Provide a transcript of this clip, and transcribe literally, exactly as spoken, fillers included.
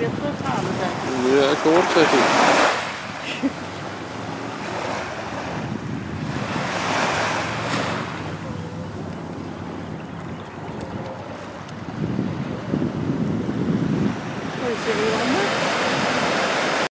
Preto fala, velho. Ja, ik hoor het zeggen. Oi, Juliana.